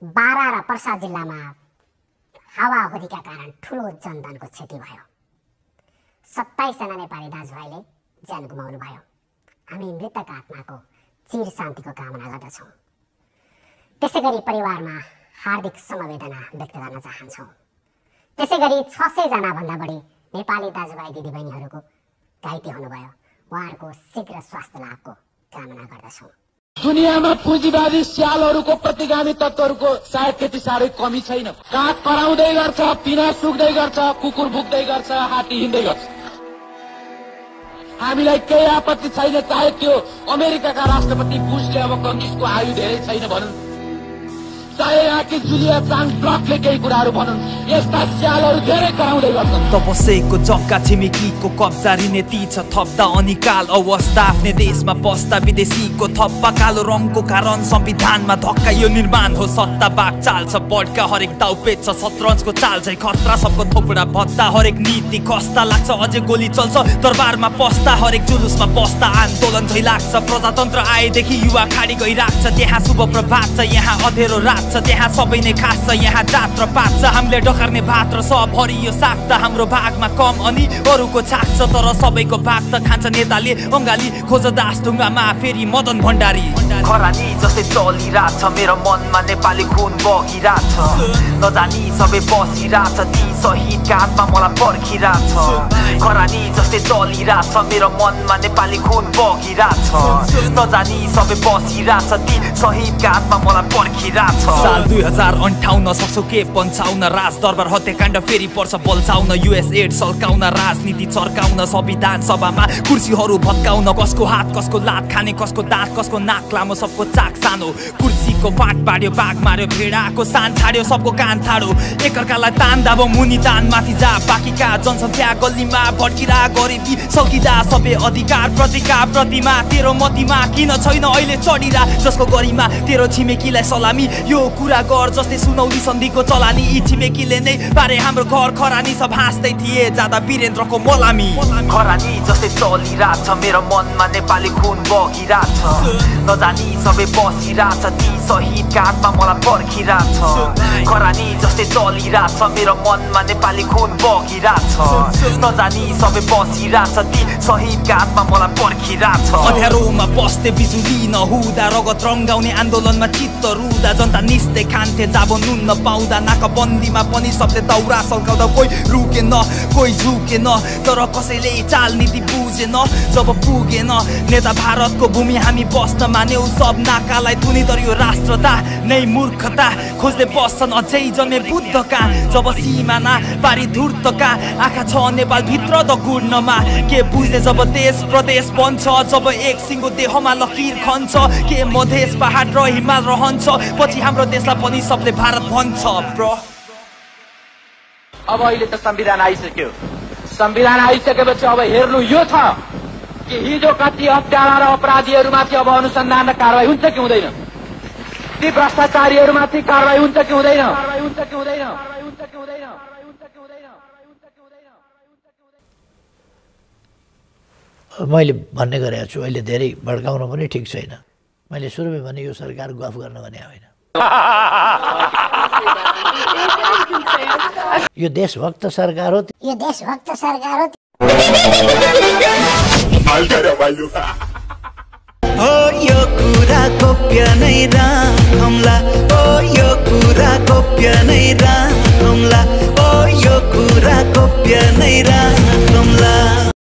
बारा र पर्सा जिल्लामा हावाहुरीका कारण ठूलो जनधनको क्षति भयो। 27 जना नेपाली दाजुभाइले ज्यान गुमाउनु भयो। हामी मृतक आत्माको चिर शान्तिको कामना गर्दछौँ। त्यसैगरी परिवारमा हार्दिक समवेदना व्यक्त गर्न चाहन्छौँ। त्यसैगरी 600 जना भन्दा बढी नेपाली दाजुभाइ दिदीबहिनीहरूको घाइते हुनुभयो। उहाँहरूको शीघ्र स्वास्थ्य लाभको कामना गर्दछौँ। दुनियाँमा पुँजीवादी स्यालहरूको प्रतिगामी तत्त्वहरूको सायद त्यति साह्रै कमी छैन। काग कराउँदै गर्छ, पिना सुक्दै गर्छ, कुकुर भुक्दै गर्छ, हात्ती हिँड्दै गर्छ। हामीलाई केही आपत्ति छैन, चाहे त्यो अमेरिकाका राष्ट्रपति बुशले अब कङ्ग्रेसको आयु धेरै छैन भनुन्, चाहे यहाँकी जुलिया चाङ ब्लकले केही कुराहरू भनुन्, यस्ता स्यालहरू धेरै कराउँदै गर्छन्। तपस्यको जग्गा छिमेकीको कब्जा ऋणेती छ थप्दा अनिकाल अवस्था आफ्नै देशमा पस्दा विदेशीको थप्पा कालो रङको कारण संविधानमा धक्का यो निर्माण हो सत्ता बाग चाल्छ बढका हरेक दाउ पेच्छ शतरन्जको चाल झै खतरा सबको थोपडा भत्ता हरेक नीति कस्ता लाग्छ अझै गोली चल्छ दरबारमा पस्दा हरेक जुलुसमा बस्दा आन्दोलन झै लाग्छ प्रजातन्त्र आएदेखि युवा खाडी गइराख्छ त्यहाँ शुभ प्रभात छ यहाँ अँधेरो रात छ त्यहाँ सबै नै खास छ यहाँ जात र पात छ हामीले डकार्ने भात र सब हरियो साग त हाम्रो भागमा कम अनि अरूको छाक छ तर सबैको भाग त खान्छ नेताले अङ्गाली खोज दास ढुङ्गामा फेरि मदन भण्डारी खरानी जस्तै चलिरहेछ मेरो मनमा नेपाली खुन बगिरहेछ नजानी सबै बसिरहेछ ती शहीदका हातमा मलाई पर्खिरहेछ खरानी जस्तै चलिरहेछ मेरो मनमा नेपाली खुन बगिरहेछ नजानी सबै बसिरहेछ ती शहीदका हातमा मलाई पर्खिरहेछ साल 2058 सक्छौ के पञ्चाउन राज दरबार हत्याकाण्ड फेरि पर्छ बल्छाउन युएस एड सल्काउन राजनीति चर्काउन संविधान सभामा कुर्सीहरू भत्काउन कसको हात कसको लात खाने कसको दाँत कसको नाक लामो सबको चाक सानो कुर्सीको फाट पाड्यो बाघ मार्यो भेडाको सान छाड्यो सबको कान ठाडो एकअर्कालाई तान दाबो मुनि तान माथि जा बाँकीका जनसङ्ख्या गल्लीमा भड्किरा गरिबी सकिदा सबै अधिकार प्रतिका प्रतिमा तेरो मतिमा किन छैन अहिले चढिरा जसको गरिमा तेरो छिमेकीलाई सलामी यो कुरा गर जस्तै सुनौली सन्धिको चलानी यी छिमेकीले नै पारे हाम्रो घर खरानी सब हाँस्दै थिए जाँदा वीरेन्द्रको मलामी खरानी जस्तै चलिरहेछ मेरो मनमा नेपाली खुन बगिरहेछ नजानी सबै बसिरहेछ ती शहीदका हातमा मलाई पर्खिरहेछ खरानी जस्तै चलिरहेछ मेरो मनमा नेपाली खुन बगिरहेछ नजानी सबै बसिरहेछ ती शहीदका हातमा मलाई पर्खिरहेछ अँध्यारोमा बस्दै बिजुली नहुँदा रगत रङ्गाउने आन्दोलनमा चित्त रुँदा जनता निस्दै खान्थे जाबो नुन नपाउँदा नाकाबन्दीमा पनि सबले दौरा सल्काउँदा कोही रुकेन कोही झुकेन तर कसैले चाल नीति बुझेन जब पुगेन नेता भारतको भूमि हामी बस्न मान्यौ सब नाकालाई थुनी तर यो राष्ट्रता नै मूर्खता खोज्दै बस्छन् अझै जन्मे बुद्धका जब सिमाना पारी धुर्तका आँखा छ नेपाल भित्र त गुड्नमा के बुझ्ने जब देश प्रदेश बन्छ जब एक सिङ्गो देहमा लकीर खन्छ के मधेस पहाड र हिमाल रहन्छ पछि हाम्रो देशलाई पनि सबले भारत भन्छ ब्रो अब अहिले त संविधान आइसक्यो संविधान आइसकेपछि अब हेर्नु यो छ कि हिजो कति हत्यारा र अपराधीहरूमाथि अब अनुसन्धान र कारवाही हुन्छ कि हुँदैन ती भ्रष्टाचारीहरूमाथि कारवाही हुन्छ कि हुँदैन मैले भन्ने गरेको छु अहिले धेरै भड्काउन पनि ठिक छैन मैले सुरुमै भने यो सरकार गफ गर्न भने होइन यो देशभक्त सरकार हो यो देशभक्त सरकार हो हो यो कुरा गोप्य नै राखौँला ओ यो कुरा गोप्य नै राखौँला ओ यो कुरा गोप्य नै राखौँला